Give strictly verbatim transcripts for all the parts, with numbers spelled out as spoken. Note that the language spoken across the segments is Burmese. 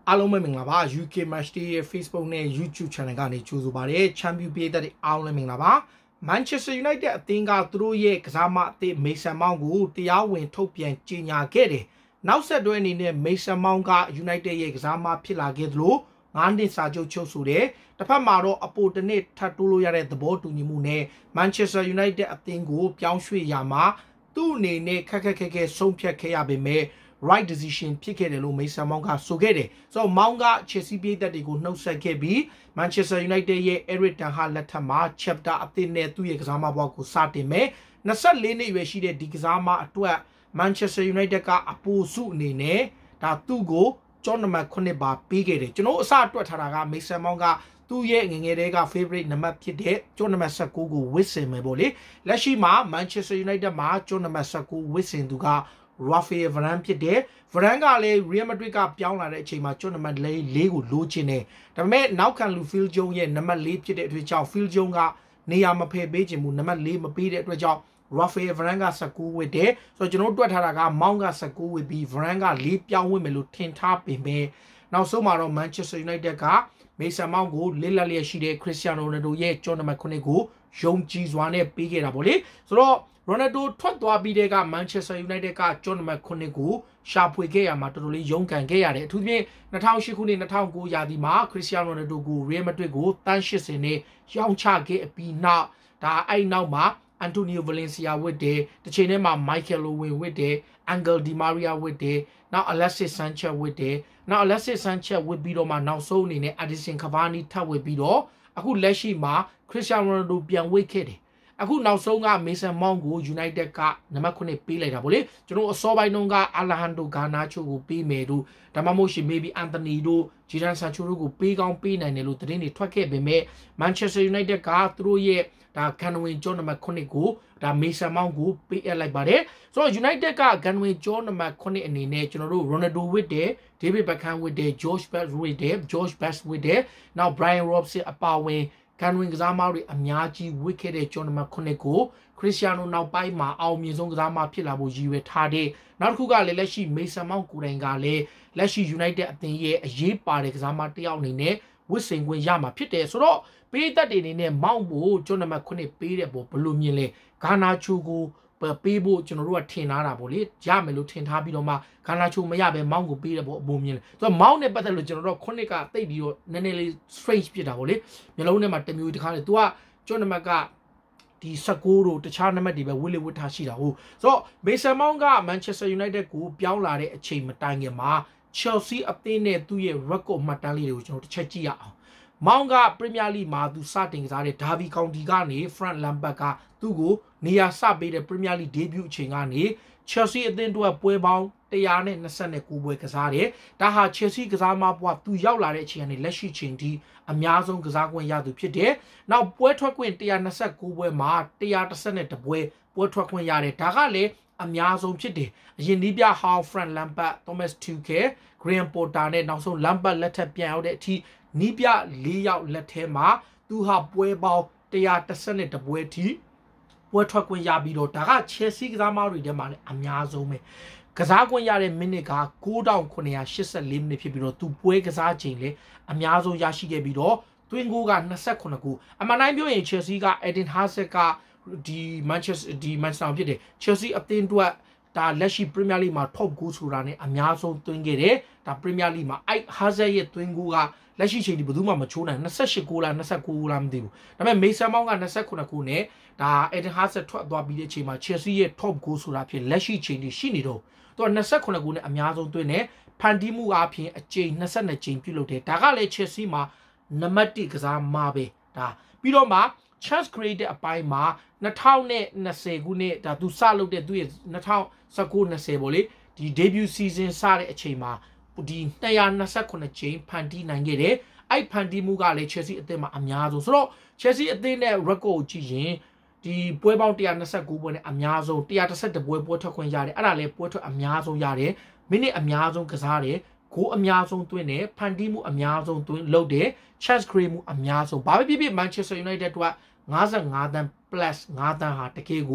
အားလုံးပဲမင်္ဂလာပါ U K Match Day ရဲ့ Facebook နဲ့ YouTube Channel ကနေကြိုဆိုပါရစေ Champion ပြည်သက်တွေအားလုံးမင်္ဂလာပါ Manchester United အသင်းကသူတို့ရဲ့ကစားမအသစ် Mason Mount ကိုတရားဝင်ထုတ်ပြန်ကြေညာခဲ့တယ်နောက်ဆက်တွဲအနေနဲ့ Mason Mount က United ရဲ့ကစားမဖြစ်လာခဲ့သလိုငါးနှစ်စာချုပ်ချုပ်ဆိုတယ်တစ်ဖက်မှာတော့အပိုတစ်နှစ်ထပ်တိုးလို့ရတဲ့သဘောတူညီမှုနဲ့ Manchester United အသင်းကိုပြောင်းရွှေ့ရမှာသူ့အနေနဲ့ခက်ခက်ခဲခဲဆုံးဖြတ်ခဲ့ရပေမဲ့ right decision ဖြစ်ခဲ့တယ်လို့ Mason Mount ကဆိုခဲ့တယ်ဆိုတော့ Mount က Chelsea ပြည်သက်တွေကိုနှုတ်ဆက်ခဲ့ပြီး Manchester United ရဲ့ Eric Ten Hag လက်ထက်မှာ chapter အသစ်နဲ့သူ့ရဲ့ကစားမဘဝကိုစတင်မယ်ยี่สิบสี่နှစ်အရွယ်ရှိတဲ့ဒီကစားမအတွက် Manchester United ကအပိုစုအနေနဲ့ဒါသူ့ကိုကျောင်းနံပါတ်ခုနှစ်ပါပေးခဲ့တယ်ကျွန်တော်အစအတွက်ထားတာက Mason Mount ကသူ့ရဲ့ငငယ်တွေက favorite နံပါတ်ဖြစ်တဲ့ကျောင်းနံပါတ်nineteenကိုဝစ်ဆင်မယ်ပေါ့လေလက်ရှိမှာ Manchester United မှာကျောင်းနံပါတ်nineteenဝစ်ဆင်သူကRafael Varane ဖြစ်တယ် Varane ကလည်း Real Madrid ကပြောင်းလာတဲ့အချိန်မှာကျွန်တော်နံပါတ်fourကိုလိုချင်တယ်ဒါပေမဲ့နောက်ခံလူ Phil Jones ရဲ့နံပါတ်fourဖြစ်တဲ့အတွက်ကြောင့် Phil Jones ကနေရာမဖယ်ပေးချင်ဘူးနံပါတ်fourမပေးတဲ့အတွက်ကြောင့် Rafael Varane ကnineteenဝစ်တယ်ဆိုတော့ကျွန်တော်တွက်ထားတာက Mount ကnineteenဝစ်ပြီး Varane ကfourပြောင်းဝစ်မယ်လို့ထင်ထားပေမဲ့နောက်ဆုံးမှာတော့ Manchester United က Mason Mount ကိုလက်လက်လျက်ရှိတဲ့ Cristiano Ronaldo ရဲ့ကျောင်းနံပါတ်nineကိုယုံကြည်စွာနဲ့ပေးခဲ့တာပေါ့လေဆိုတော့Ronaldo ထွက်သွားပြီးတဲ့က Manchester United ကကျောင်းနံပါတ်nineကိုရှာဖွေခဲ့ရမှာတော်တော်လေးရုန်းကန်ခဲ့ရတယ်အထူးသဖြင့်two thousand eightခုနှစ်two thousand nineရာသီမှာ Cristiano Ronaldo ကို Real Madrid ကိုတန်းeightyနဲ့ရောင်းချခဲ့အပြီးနောက်ဒါအဲ့နောက်မှာ Antonio Valencia ဝစ်တယ်တစ်ချိန်ထဲမှာ Michael Owen ဝစ်တယ် Angel Di Maria ဝစ်တယ်နောက် Alexis Sanchez ဝစ်တယ်နောက် Alexis Sanchez ဝစ်ပြီးတော့မှနောက်ဆုံးအနေနဲ့ Edinson Cavani ထပ်ဝစ်ပြီးတော့အခုလက်ရှိမှာ Cristiano Ronaldo ပြန်ဝစ်ခဲ့တယ်အခုနောက်ဆုံးက Mason Mount ကို United ကနံပါတ်nineပေးလိုက်တာဗောလေကျွန်တော်အစောပိုင်းတုန်းက Alejandro Garnacho ကိုပေးမယ်တို့ဒါမှမဟုတ်ရှင် maybe Anthony တို့ Jadon Sancho တို့ကိုပေးကောင်းပေးနိုင်တယ်လို့သတင်းတွေထွက်ခဲ့ပေမဲ့ Manchester United ကသူတို့ရဲ့ဒါကန်ဝင်ကျော်နံပါတ်nineကိုဒါ Mason Mount ကိုပေးအပ်လိုက်ပါတယ်ဆိုတော့ United ကကန်ဝင်ကျော်နံပါတ်nineအနေနဲ့ကျွန်တော်တို့ Ronaldo ဝစ်တယ် David Beckham ဝစ်တယ် George Best ဝစ်တယ် George Best ဝစ်တယ်နောက် Brian Robson အပါဝင်ကန်ဝင်ကစားမတွေအများကြီးဝစ်ခဲ့တဲ့ကျော်နံပါတ်nineကို Cristiano နောက်ပိုင်းမှာအောင်မြင်ဆုံးကစားမဖြစ်လာဖို့ရည်ရွယ်ထားတဲ့နောက်တစ်ခုကလည်းလက်ရှိ Mason Mount ကိုယ်တိုင်ကလည်းလက်ရှိ United အသင်းရဲ့အရေးပါတဲ့ကစားမတစ်ယောက်အနေနဲ့ဝစ်ဆင်ခွင့်ရမှာဖြစ်တယ်ဆိုတော့ပေးသက်တွေအနေနဲ့ Mount ကိုကျော်နံပါတ်nineပေးတဲ့ပေါ်ဘယ်လိုမြင်လဲ Garnacho ကိုပေးဖို့ကျွန်တော်တို့ကထင်ထားတာပေါ့လေရမယ်လို့ထင်ထားပြီးတော့မှ Garnacho မရပဲ Mount ကိုပေးတဲ့ပေါ်အပုံမြင်လဲဆိုတော့ Mount နဲ့ပတ်သက်လို့ကျွန်တော်တို့nineကတိတ်ပြီးတော့နည်းနည်းလေး strange ဖြစ်တာပေါ့လေမျိုးလုံးထဲမှာတမျိုးတစ်ခါလေ तू ကကျော်နံပါတ်ကဒီnineteenတို့တခြားနံပါတ်တွေပဲဝစ်လေဝစ်ထားရှိတာဟုတ်ဆိုတော့ Mason Mount က Manchester United ကိုပြောင်းလာတဲ့အချိန်မတိုင်ခင်မှာ Chelsea အသင်းနဲ့သူ့ရဲ့ record မှတ်တမ်းလေးတွေကိုကျွန်တော်တစ်ချက်ကြည့်ရအောင် Mount က Premier League မှာသူစတင်ကစားတဲ့ Derby County ကနေ Frank Lampard ကသူ့ကိုနေရာစပေးတဲ့ Premier League debut အချိန်ကနေ Chelsea အသင်းအတွက်ပွဲပေါင်းone hundred twenty-nineပွဲကစားတယ်ဒါဟာ Chelsea ကစားမဘွားသူရောက်လာတဲ့အချိန်ကနေလက်ရှိချိန်ထိအများဆုံးကစားခွင့်ရသူဖြစ်တယ်နောက်ပွဲထွက်ခွင့်one hundred twenty-nineပွဲမှာone hundred elevenပွဲပွဲထွက်ခွင့်ရတယ်ဒါကလည်းအများဆုံးဖြစ်တယ်အရင်ဒီးပြဟောင်း Frank Lampard Thomas Tuchel Graham Potter နဲ့နောက်ဆုံး Lampard လက်ထက်ပြန်ရောက်တဲ့အထိနီးပြfourယောက်လက်ထဲမှာသူဟာပွဲပေါင်းone hundred twenty-oneပွဲထိပွဲထွက်ခွင့်ရပြီးတော့ဒါက Chelsea ကစားမတွေထဲမှာလည်းအများဆုံးပဲကစားခွင့်ရတဲ့မိနစ်ကnine thousand nine hundred eighty-fourမိနစ်ဖြစ်ပြီးတော့သူပွဲကစားချိန်လည်းအများဆုံးရရှိခဲ့ပြီးတော့သွင်းဂိုးကtwenty-sevenဂိုးအမှန်တိုင်းပြောရင် Chelsea က Eden Hazard ကဒီ Manchester ဒီ Manchester ဖြစ်တယ် Chelsea အသင်းအတွက်ဒါလက်ရှိ Premier League မှာ top goal ဆိုတာနဲ့အများဆုံးသွင်းခဲ့တယ်ဒါ Premier League မှာအဲ့ Hazard ရဲ့သွင်းဂိုးကလက်ရှိချိန်ဒီဘယ်သူမှမချိုးနိုင်twenty-eightဂိုးလားtwenty-nineဂိုးလားမသိဘူးဒါပေမဲ့ Mason Mount ကtwenty-sevenဂိုးနဲ့ဒါ Eden Hazard ထွက်သွားပြီးတဲ့အချိန်မှာ Chelsea ရဲ့ top goal ဆိုတာဖြစ်လက်ရှိချိန်ဒီရှိနေတော့သူကtwenty-sevenဂိုးနဲ့အများဆုံးသွင်းတယ်ဖန်တီးမှုအပြင်အကြိမ်twenty-twoကြိမ်ပြုလုပ်တယ်ဒါကလည်း Chelsea မှာနံပါတ်oneကစားမပဲဒါပြီးတော့မှ chance created အပိုင်းမှာtwenty twentyခုနှစ်ဒါသူစလုပ်တဲ့သူရဲ့twenty nineteen twentyပေါ့လေဒီ debut season စတဲ့အချိန်မှာဒီtwo hundred twenty-sevenကြိမ်ဖန်တီးနိုင်ခဲ့တယ်အဲ့ဖန်တီးမှုကလည်း Chelsea အသင်းမှာအများဆုံးဆိုတော့ Chelsea အသင်းနဲ့ record ကိုကြည့်ရင်ဒီပွဲပေါင်းone hundred twenty-nineပွဲနဲ့အများဆုံးone hundred elevenပွဲပွဲထွက်ခွင့်ရတယ်အဲ့ဒါလည်းပွဲထွက်အများဆုံးရတယ်မိနစ်အများဆုံးကစားတယ်ဂိုးအများဆုံးသွင်းတယ်ဖန်တီးမှုအများဆုံးသွင်းလုပ်တယ် chance create မှုအများဆုံးဘာပဲဖြစ်ဖြစ် Manchester United ကfifty-fiveသန်း plus fiveသန်းဟာတကယ်ကို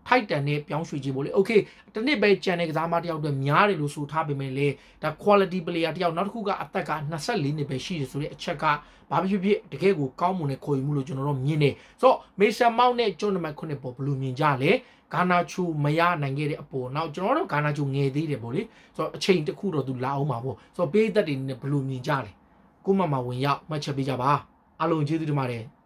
ထိုက်တန်တဲ့ပြောင်းရွှေ့ခြင်းပေါ့လေ okay တနစ်ပဲကြံတဲ့ကစားမတယောက်တွေများတယ်လို့ဆိုထားပေမဲ့လေဒါ quality player တယောက်နောက်တစ်ခုကအသက်ကtwenty-fourနှစ်ပဲရှိတယ်ဆိုတဲ့အချက်ကဘာဖြစ်ဖြစ်တကယ်ကိုကောင်းမွန်တဲ့ခေါ်ယူမှုလို့ကျွန်တော်တို့မြင်တယ်ဆိုတော့မေဆန်မောက်နဲ့ကျွန်းနံပါတ်nineပေါ်ဘယ်လိုမြင်ကြလဲဂါနာချူမရနိုင်ခဲ့တဲ့အပေါ်နောက်ကျွန်တော်တို့ဂါနာချူငယ်သေးတယ်ပေါ့လေဆိုတော့အချိန်တစ်ခုတော့သူလာအောင်ပါပေါ့ဆိုတော့ပေးသက်တွေနဲ့ဘယ်လိုမြင်ကြလဲကိုမမဝင်ရောက်မှတ်ချက်ပေးကြပါအားလုံးကျေးဇူးတင်ပါတယ်